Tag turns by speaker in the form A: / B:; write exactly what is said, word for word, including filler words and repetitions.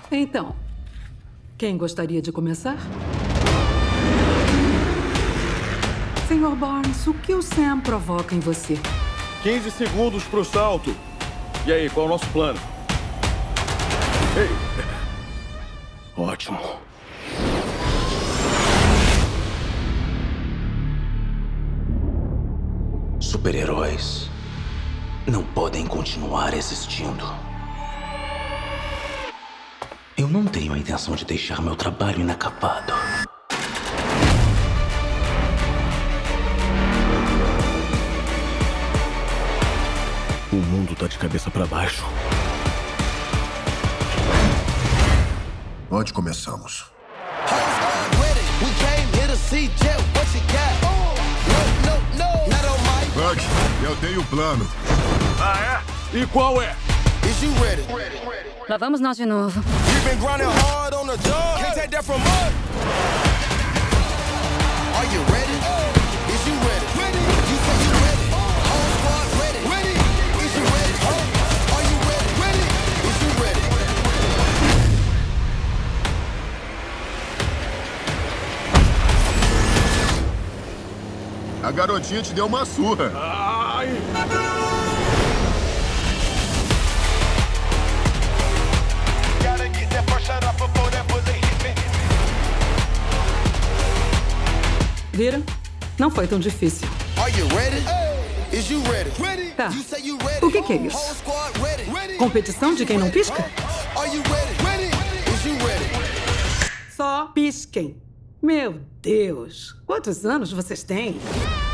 A: Então, quem gostaria de começar? senhor Barnes, o que o Sam provoca em você?
B: quinze segundos pro salto. E aí, qual é o nosso plano? Ei! Ótimo.
C: Super-heróis não podem continuar existindo. Eu não tenho a intenção de deixar meu trabalho inacabado.
B: O mundo tá de cabeça pra baixo.
D: Onde começamos? Buck, eu tenho um plano.
B: Ah, é? E qual é?
E: Lá vamos nós de novo.
D: A garotinha te deu uma surra.
B: Ai!
A: Viram? Não foi tão difícil. Tá. O que que é isso? Competição de quem não pisca? Só pisquem. Meu Deus, quantos anos vocês têm?